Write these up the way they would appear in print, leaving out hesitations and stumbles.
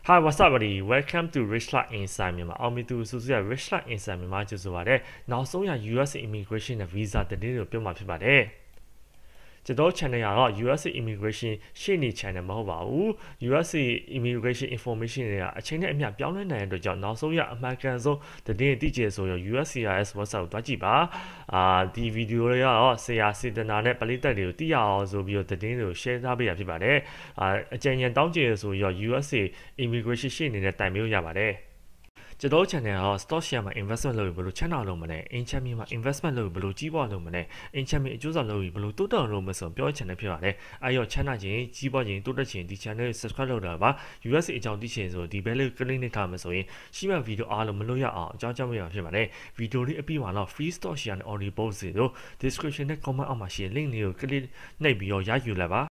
Hi, what's up, buddy? Welcome to Rich Life Inside Myanmar. အောင်မြင်သူစုစုရဲ့ Rich Life Inside Myanmar ကျဆိုပါတယ်။နောက်ဆုံးရ US Immigration နဲ့ Visa တနေ့ကိုပြောမှာဖြစ်ပါတယ်။ကျွန်တော် channel ကတော့ US Immigration ရှေ့နေ channel မဟုတ်ပါဘူး။ US Immigration Information တွေကအချိန်နဲ့အမျှပြောင်းလဲနိုင်တဲ့အတွက်ကြောင့်နောက်ဆုံးရအမှန်ကန်ဆုံးသတင်းသိကျဆိုရင် USCIS website ကိုတွားကြည့်ပါ။ဒီဗီဒီယိုတွေကတော့ဆရာစေတနာနဲ့ပရိသတ်တွေကိုသိရအောင်ဆိုပြီးတော့သတင်းတွေကို share ထားပေးရဖြစ်ပါတယ်။အကြံဉာဏ်တောင်းကြည့်ရဆိုရင် USA Immigration ရှေ့နေနဲ့တိုင်ပေးလို့ရပါတယ်။ကျွန်တော် channel ကတော့ stock share မှာ investment လုပ်ပြီးဘယ်လို channel လုပ်မလဲ income မှာ investment လုပ်ပြီးဘယ်လိုကြီးပွားလုပ်မလဲ income အကျိုးဆောင်လုပ်ပြီးဘယ်လိုတိုးတက်လုပ်မလဲဆိုပြော channel ဖြစ်ပါတယ်အဲ့ရော channel ချင်းကြီးပွားချင်းတိုးတက်ချင်းဒီ channel ကို subscribe လုပ်တာပါ US အကြောင်းသိချင်ဆိုဒီ bell ကို click နဲ့ထားမယ်ဆိုရင်ရှိမှဗီဒီယိုအားလုံးမလို့ရအောင်အကြောင်းကြောင့်မရအောင်ဖြစ်ပါတယ်ဗီဒီယိုလေးအပြီးမှာတော့ free stock share နဲ့ audio post တွေကို description နဲ့ comment အောက်မှာရှိတဲ့ link လေးကို click နှိပ်ပြီးတော့ရယူလိုက်ပါ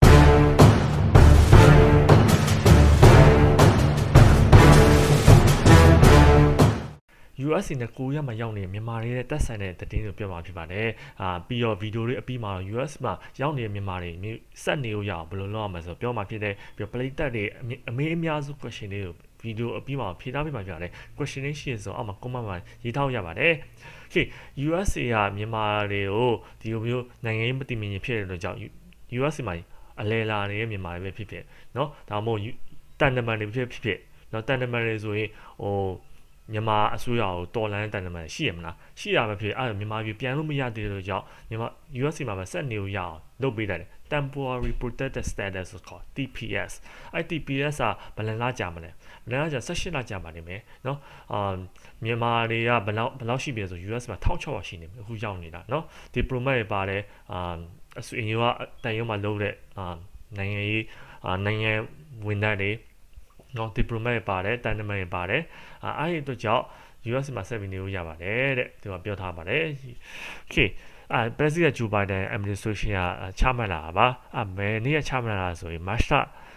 US နဲ့ကိုရီးယားမှာရောက်နေမြန်မာတွေနဲ့တက်ဆိုင်တဲ့သတင်းတွေပြောမှာဖြစ်ပါတယ်ပြီးတော့ဗီဒီယိုတွေအပြီးမှာ US မှာရောက်နေတဲ့မြန်မာတွေစက်နေလို့ရအောင်ဘယ်လိုလုပ်ရမလဲဆိုပြောမှာဖြစ်တယ်ပြီးတော့ play တက်တွေအမေးအများစု question တွေကိုဗီဒီယိုအပြီးမှာဖြေထားပေးမှာဖြစ်ပါတယ် question တွေရှိရဆိုအောက်မှာ comment မှာရေးထားရပါတယ် Okay USA ကမြန်မာတွေကိုဒီလိုမျိုးနိုင်ငံရေးမတည်မငြိမ်ဖြစ်တဲ့အတွက်ကြောင့် US မှာအလဲလာနေတဲ့မြန်မာတွေပဲဖြစ်ဖြစ်เนาะဒါမှမဟုတ်တန်တမန်တွေဖြစ်เนาะတန်တမန်တွေဆိုရင်မြန်မာအစိုးရကိုတော်လန်တန်တမန်ရှိရမလားရှိရမှာဖြစ်အဲ့မြန်မာပြည်ပြန်လို့မရသေးတဲ့ကြောင့်မြန်မာ US မှာပဲဆက်နေရအောင်လုပ်ပေးတယ် temporary protected status ဆိုခေါ် TPS အဲ့ TPS ကဘယ်လောက်ကြာမလဲဘယ်လောက်ကြာ18လကြာပါနေမယ်เนาะမြန်မာတွေကဘယ်လောက်ရှိပြီဆို US မှာ1600ရှိနေပြီအခုရောက်နေတာเนาะ diploma တွေပါတယ်အစိုးရကတန်ရုံးမှာလုပ်တဲ့နိုင်ငံဝန်ထမ်းတွေနော် diploma ပါတယ်တန်တမန်ပါတယ်အဲ့ဒီအတွက်ကြောင့် US မှာဆက်ပြီးနေလို့ရပါတယ်တဲ့သူကပြောထားပါတယ် Okay President Joe Biden administration ကချမှတ်လာတာပါဘယ်နေ့ကချမှတ်လာဆိုရင် March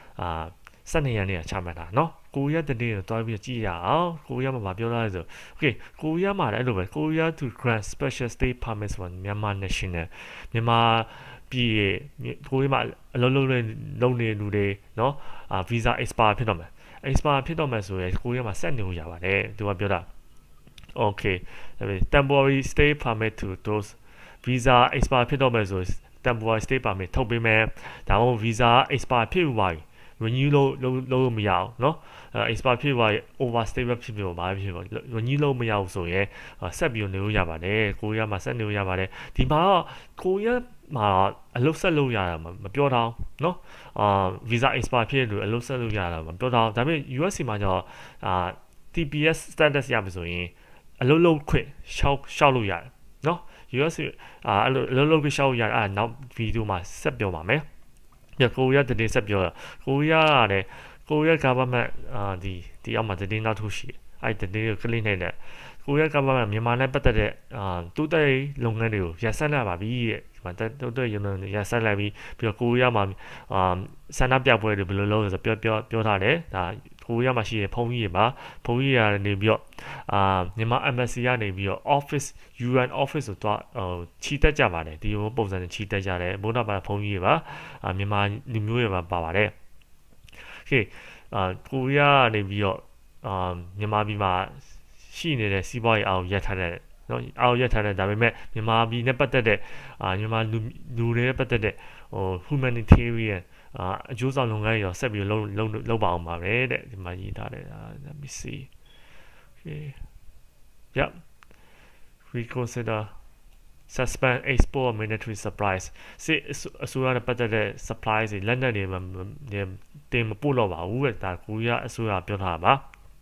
12 ရက်နေ့ကချမှတ်လာနော်ကိုရီးယားတနေ့တော့တွားပြီးကြည့်ရအောင်ကိုရီးယားမှာမပြောထားလဲဆို Okay ကိုရီးယားမှာလည်းအဲ့လိုပဲ Korea to grant special stay permits for Myanmar national မြန်မာပြည်ကိုရီးယားမှာအလုံးလုံးလုံးနေလူတွေနော်visa expire ဖြစ်တော့မယ်expire ဖြစ်တော့မယ်ဆိုရင်ကိုရီးယားမှာဆက်နေလို့ရပါတယ်သူကပြောတာ Okay temporary stay permit to those visa expire ဖြစ်တော့မယ်ဆို temporary stay permit ထုတ်ပေးမယ်ဒါမှမဟုတ် visa expire ဖြစ်သွားပြီ renew လုပ်မရအောင်เนาะexpire ဖြစ်သွားရင် overstay ဖြစ်ပြီးတော့ဘာဖြစ်ပေါ့ renew လုပ်မရဘူးဆိုရင်ဆက်ပြီးနေလို့ရပါတယ်ကိုရီးယားမှာဆက်နေလို့ရပါတယ်ဒီမှာတော့ကိုရီးယားမှာအလုပ်ဆက်လုပ်ရတာမပြောတော့เนาะvisa expire ဖြစ်လို့အလုပ်ဆက်လုပ်ရတာမပြောတော့ဒါပေမဲ့ US မှာကျတော့TPS status ရပြီဆိုရင်အလုပ်လုပ်ခွင့်ရှောက်လို့ရတယ်เนาะ US အလုပ်လုပ်ခွင့်ရှောက်ရတာနောက်ဗီဒီယိုမှာဆက်ပြောပါမယ်ကိုရီးယားတည်းဆက်ပြောတာကိုရီးယားကလည်းကိုရီးယား government ဒီအောက်မှာတည်းနောက်ထူးရှိအဲ့တည်းကို click နေတဲ့ကိုရီးယား government မြန်မာနဲ့ပတ်သက်တဲ့တိုးတက်လုပ်ငန်းတွေကိုရပ်ဆိုင်းလိုက်ပါပြီတဲ့ဒီမှာတိုးတက်ရုံနဲ့ရပ်ဆိုင်းလိုက်ပြီးတော့ကိုရီးယားမှာဆန္ဒပြပွဲတွေဘယ်လိုလုပ်လဲဆိုပြောထားတယ်ဒါကိုရီးယားမှာရှိတဲ့ဖုန်းကြီးတွေပါဖုန်းကြီးတွေကနေပြီးတော့မြန်မာ embassy ကနေပြီးတော့ office UN office ဆိုတော့ချီတက်ကြပါတယ်ဒီလိုပုံစံနဲ့ချီတက်ကြတယ်ဘုန်းတော်ပါဖုန်းကြီးတွေပါမြန်မာလူမျိုးတွေပါပါတယ် Okay ကိုရီးယားကနေပြီးတော့မြန်မာပြည်မှာရှိနေတဲ့စီးပွားရေးအောင်ရပ်ထားတဲ့နော်အောင်ရပ်ထားတဲ့ဒါပေမဲ့မြန်မာပြည်နဲ့ပတ်သက်တဲ့မြန်မာလူတွေနဲ့ပတ်သက်တဲ့humanitarian အကျိုးဆောင်လုပ်ငန်းတွေရောဆက်ပြီးလုပ်ပါအောင်ပါပဲတဲ့ဒီမှာရေးထားတယ် let me see okay yep reconsider suspend export military supplies စစ်အစိုးရနဲ့ပတ်သက်တဲ့ supplies တွေလက်နက်တွေတင်မပို့တော့ပါဘူးတဲ့ဒါကိုရီးယားအစိုးရပြောထားတာပါ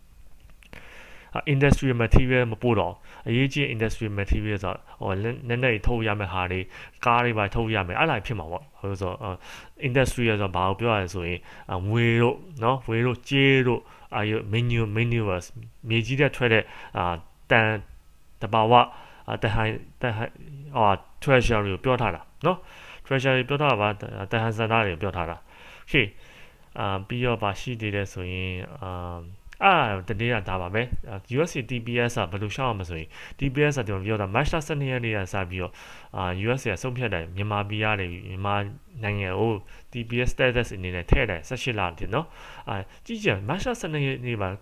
industrial material မပို့တော့အရေးကြီး industrial material ဆိုတော့နည်းနည်းထုတ်ရမယ့်ဟာတွေကားတွေပါထုတ်ရမယ်အဲ့လိုဖြစ်မှာပေါ့ဆိုတော့ industrial ဆိုတော့ဘာကိုပြောရလဲဆိုရင်ငွေတို့เนาะငွေတို့ကြေးတို့minerals မြေကြီးတဲ့ထွက်တဲ့တန်တဘာဝတဟန်treasury ကိုပြောထားတာเนาะ treasury ပြောထားတာပါတဟန်စန္ဒတွေပြောထားတာ Okay ပြီးတော့ပါရှိသေးတယ်ဆိုရင်တနေ့ကဒါပါပဲ USC TPS ကဘယ်လိုရှောက်အောင်မဆိုရင် TPS ကကျွန်တော်ပြောတာ March 12 ရက်နေ့ကစပြီးတော့USC ကဆုံးဖြတ်တယ်မြန်မာပြည်ကနေမြန်မာနိုင်ငံကို TPS status အနေနဲ့ထည့်တယ်18လတင်နော်ကြည့်ကြ March 12 ရက်နေ့မှာ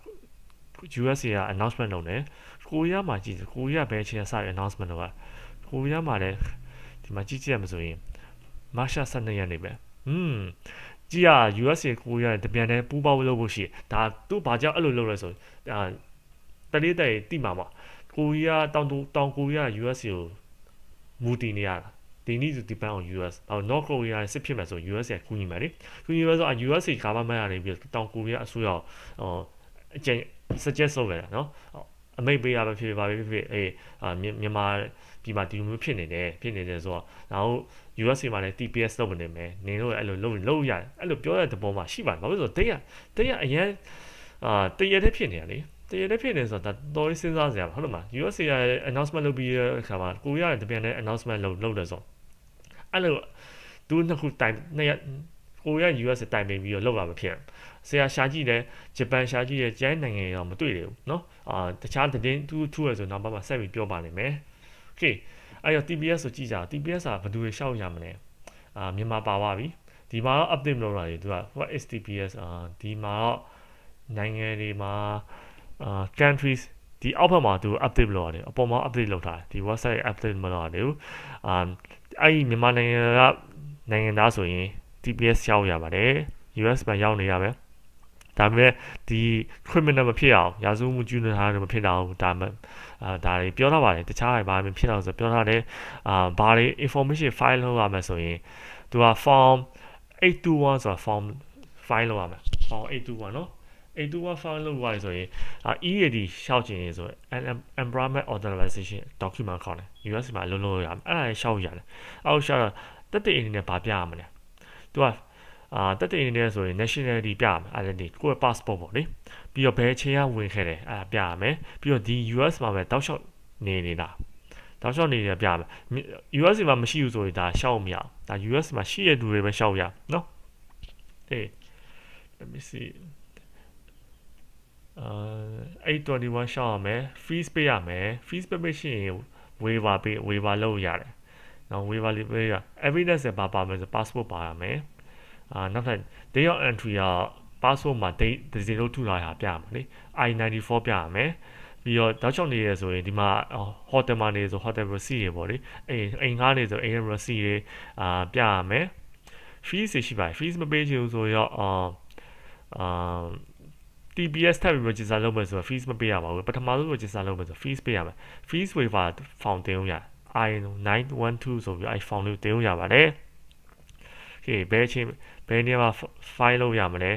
USC က announcement လုပ်တယ်ကိုရီးယားမှာကြည့်ကိုရီးယားဘယ်အချိန်ကစပြီး announcement လုပ်တာကိုရီးယားမှာလည်းဒီမှာကြည့်ရမှာဆိုရင် March 12 ရက်နေ့ပဲကြည့်ရ USC ကိုရီးယားတပြန်တည်းပူးပေါင်းလုပ်ဖို့ရှိဒါသူ့ဘာကြောင့်အဲ့လိုလုပ်လဲဆိုတလေးတဲ့တိမှာမှာကိုရီးယားတောင်ကိုရီးယား USC ကိုမူတည်နေရတာthey need to depend on US North Korea စစ်ဖြစ်မှာဆို US ကကူညီမှာလေကူညီလို့ဆို US ကဘာမှမရနေပြီးတောင်ကိုရီးယားအစိုးရအကျဉ်း suggest လုပ်ခဲ့တာနော်အမိတ်ပေးရပဲဖြစ်ပါဖြစ်မြန်မာပြည်မှာဒီလိုမျိုးဖြစ်နေတယ်ဆိုတော့နောက် USC မှာလည်း TPS လုပ်နေမယ်နင်တို့အဲ့လိုလုပ်ရတယ်အဲ့လိုပြောတဲ့သဘောမှာရှိပါတယ်ဘာလို့ဆိုတော့တရအရင်တရတဲ့ဖြစ်နေရလေတရတဲ့ဖြစ်နေဆိုတော့တော်တော်စဉ်းစားစရာဟုတ်လားမ USC က announcement လုပ်ပြီးတဲ့အခါမှာကိုရီးယားကတပြန်တဲ့ announcement လုပ်တယ်ဆိုအဲ့လိုသူနှစ်ခုတိုင်နှစ်ကိုရီးယား US တိုင်ပင်ပြီးတော့လောက်လာမဖြစ်ဆရာရှာကြည့်တယ်ဂျပန်ရှာကြည့်တယ်ကျိုင်းနိုင်ငံရောမတွေ့တယ်နော်တခြားသတင်းထူးရဆိုနောက်ပိုင်းမှာဆက်ပြီးပြောပါနိုင်မယ် Okay အဲ့တော့ TPS ကိုကြည့်ကြ TPS ကဘယ်သူတွေရှောက်ရမလဲမြန်မာပါသွားပြီဒီမှာတော့ update လုပ်လာတယ်သူက what is TPS ဒီမှာတော့နိုင်ငံတွေမှာcountries ဒီအောက်ဘက်မှာသူ update လုပ်ရတယ်အပေါ်မှာ update လုပ်ထားတယ်ဒီ website update မလုပ်ရဘူးအဲ့ဒီမြန်မာနိုင်ငံသားဆိုရင် TPS ရှောက်ရပါတယ် US မှာရောက်နေရမယ်ဒါပေမဲ့ဒီ criminal မဖြစ်အောင်ရာဇဝတ်မှုကျူးလွန်ထားတယ်မဖြစ်အောင်ဒါတွေပြောထားပါတယ်တခြားဘာမှမဖြစ်အောင်ဆိုပြောထားတယ်ဘာတွေ information file လုပ်ရမယ်ဆိုရင်သူက form 821ဆိုတာ form file လုပ်ရမယ် form 821နော်821 file လုပ်ရဆိုရင်EAD ရှောက်ချင်ဆို Employment Authorization document ခေါ်တယ် US မှာလုံးရမယ်အဲ့ဒါရှောက်ရတယ်အောက်ရှောက်တက်တဲ့အနေနဲ့ဗာပြရမလဲသူကတက်တဲ့အနေနဲ့ဆိုရင် nationality ပြရမယ် identity ကိုယ့် passport ပေါ့လေပြီးတော့ဘယ်အချိန်ကဝင်ခဲ့တယ်အဲ့ဒါပြရမယ်ပြီးတော့ဒီ US မှာပဲတောက်လျှောက်နေတာတောက်လျှောက်နေရပြရမယ် US မှာမရှိဘူးဆိုရင်ဒါရှောက်မရဒါ US မှာရှိတဲ့လူတွေပဲရှောက်ရနော် let me see 821ရှောက်ရမယ် fees ပေးရမယ် fees ပေးရှင် waiver လုပ်ရတယ်နော် waiver လေးပေးရ evidence ပါပါမယ်ဆို passport ပါရမယ်နောက်ထပ် day of entry က passport မှာ date ဒီလိုထူလာတာပြရမှာလေ I94 ပြရမယ်ပြီးတော့တောက်ချောင်းနေရဆိုရင်ဒီမှာ hotel မှာနေဆို hotel receipt တွေပေါ့လေအိမ်ကားနေဆိုအိမ် receipt တွေပြရမယ် fees ရှိပါတယ် fees မပေးချင်ဘူးဆိုတော့TPS ထပ်ပြီး register လုပ်မယ်ဆိုတော့ fees မပေးရပါဘူးပထမဆုံး register လုပ်မယ်ဆို fees ပေးရမယ် fees waiver form တင်လို့ရ I912 ဆိုပြီးအဲ့ form လေးတင်လို့ရပါတယ်Okay ဘယ်နေရာမှာ file လုပ်ရမလဲ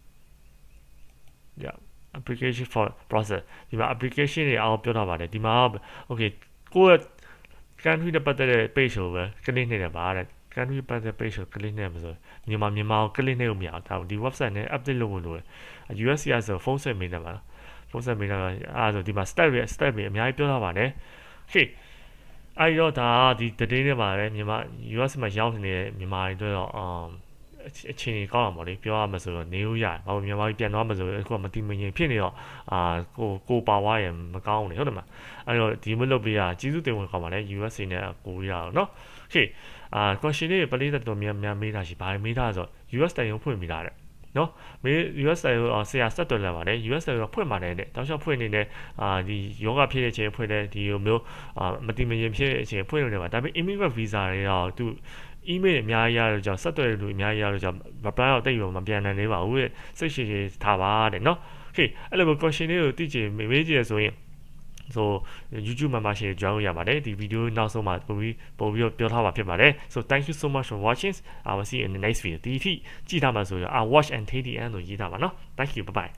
Yeah application for process ဒီမှာ application တွေအားပြောထားပါတယ်ဒီမှာ okay ကိုယ့် country နဲ့ပတ်သက်တဲ့ page ကိုပဲ click နေတယ်ပါတဲ့ country ပတ်သက် page ကို click နေမှာဆိုမြန်မာကို click နေလို့မရအောင်ဒါဒီ website နဲ့ update လုပ်ဖို့လိုတယ် USCIS ဆိုဖုန်းဆက်မိနေပါလားဖုန်းဆက်မိနေတော့အဲ့ဆိုဒီမှာ step တွေအများကြီးပြောထားပါတယ် Okayအဲ့တော့ဒါဒီတည်င်းထဲမှာပဲမြန်မာ US မှာရောက်နေတဲ့မြန်မာတွေတော့အခြေအနေကောင်းအောင်ပေါ့လေပြောရမှာဆိုတော့နေလို့ရတယ်ဘာလို့မြန်မာပြည်ပြန်သွားမှာဆိုတော့အခုကမတိမငြိမ်ဖြစ်နေတော့ကိုပါဝါရမကောင်းဘူးလေဟုတ်တယ်မလားအဲ့တော့ဒီမလုပ်ပေးရကျေးဇူးတင်ဝင်ကောင်းပါလေ USA နဲ့ကိုရီးယားတော့เนาะ Okay question လေးပလေးတော်များမေးတာရှိဘာမေးတာဆို US တိုင်ရုံဖွင့်မိတာတဲ့နော်မေး US တိုင်ရုံဆရာဆက်တော်လာပါတယ် US တိုင်ရုံဖွင့်ပါတယ်တဲ့တောက်လျှောက်ဖွင့်နေတယ်ဒီယောဂဖြစ်တဲ့အချိန်ဖွင့်တယ်ဒီလိုမျိုးမတိမငြိမ်ဖြစ်တဲ့အချိန်ဖွင့်နေတယ်ပါဒါပေမဲ့ immigrant visa တွေတော့သူ email အများကြီးရတော့ကြောင့်ဆက်သွယ်လူအများကြီးရတော့ကြောင့် reply တော့တိတ်ရောမပြန်နိုင်သေးပါဘူးတဲ့စိတ်ရှိရှိထားပါတဲ့နော် Okay အဲ့လို question လေးကိုသိချင်မေးကြည့်ရဆိုရင်so YouTube membership join ရပါတယ်ဒီ video နောက်ဆုံးမှာပို့ပြီးပြောထားပါဖြစ်ပါတယ် so thank you so much for watching I will see you in the next video ဒီထိကြည့်ထားမှာဆိုရင် I watch and take the end လို့ရေးထားပါနော် thank you bye bye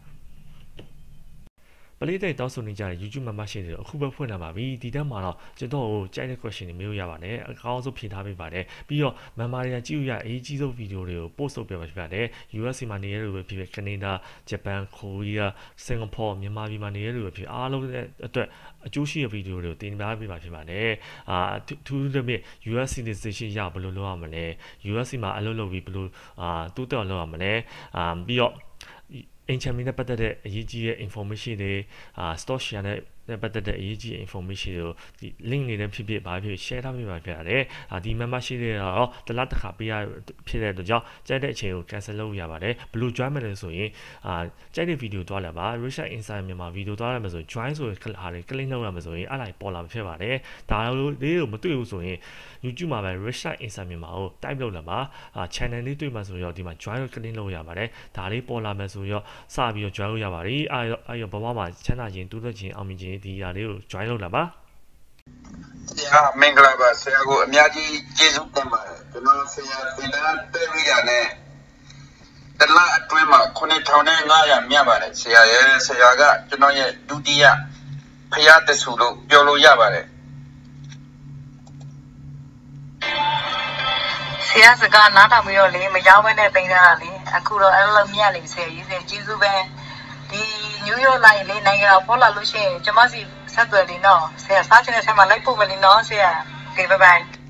ပလေးတဲ့တောက်ဆိုနေကြတဲ့ YouTube membership တွေအခုပဲဖွင့်လာပါပြီဒီတက်မှာတော့ကျွန်တော်ကိုကြိုက်တဲ့ question တွေမေးလို့ရပါတယ်အကောင်းဆုံးဖြေထားပေးပါတယ်ပြီးတော့ member တွေကကြည့်ရအကြီးဆုံး video တွေကို post လုပ်ပြပါဖြစ်ပါတယ် US မှာနေရလို့ပဲဖြစ်ဖြစ် Canada Japan Korea Singapore မြန်မာပြည်မှာနေရလို့ပဲဖြစ်အားလုံးအတွက်အကျိုးရှိတဲ့ video တွေကိုတင်ပြပေးပါဖြစ်ပါတယ်ထူးထူးမြင့် US citizenship ရဘယ်လိုလုပ်ရမလဲ US မှာအလုပ်လုပ်ပြီးဘယ်လိုတိုးတက်အောင်လုပ်ရမလဲပြီးတော့ ancient နဲ့ပတ်သက်တဲ့အရေးကြီးတဲ့ information တွေstock share နဲ့ပတ်သက်တဲ့အရေးကြီး information တွေကိုဒီ link တွေနဲ့ဖြစ်ဖြစ်ဘာဖြစ် share ထားပေးပါဖြစ်ရတယ်ဒီ membership တွေကတော့တစ်လတစ်ခါပေးရဖြစ်တဲ့အတွက်ကြောင့်ကြိုက်တဲ့အချိန်ကို cancel လုပ်ရပါတယ်ဘယ်လို join မလဲဆိုရင်ကြိုက်တဲ့ video သွားလိုက်ပါ research insight မြန်မာ video သွားလိုက်မှာဆိုရင် join ဆိုတဲ့ဟာတွေ click လုပ်ရမှာဆိုရင်အဲ့ဒါပေါ်လာမှာဖြစ်ပါတယ်ဒါလေးကိုမတွေ့ဘူးဆိုရင် YouTube မှာပဲ research insight မြန်မာကို type လုပ်လာပါchannel လေးတွေ့မှာဆိုတော့ဒီမှာ join ကို click လုပ်ရပါတယ်ဒါလေးပေါ်လာမယ်ဆိုတော့စပြီးတော့ join လုပ်ရပါတယ်အဲ့ရောဘဝမှာချမ်းသာခြင်းတိုးတက်ခြင်းအောင်မြင်ခြင်းဒီအရာလေးကို join လုပ်လာပါဆရာမင်္ဂလာပါဆရာကိုအများကြီးကျေးဇူးတင်ပါတယ်ကျွန်တော်ဆရာသင်တန်းတက်ရတဲ့တလအတွင်းမှာ9500မြတ်ပါတယ်ဆရာရဲ့ဆရာကကျွန်တော်ရဲ့ဒုတိယဖရာတဆူလို့ပြောလို့ရပါတယ်ဆရာစကားနားထောင်ပြီးတော့လေမရောက်ဘဲနဲ့တင်တာလေအခုတော့အဲ့လိုမြတ်လေဆရာကြီးကျေးဇူးပဲဒီနယူးယောက်လိုက်လေနိုင်ငံတော်ပေါ်လာလို့ရှိရင်ကျွန်မစီဆက်သွယ်နေတော့ဆရာစားချင်တဲ့ဆက်မှာလိုက်ပို့မယ်နော်ဆရာ Okay bye bye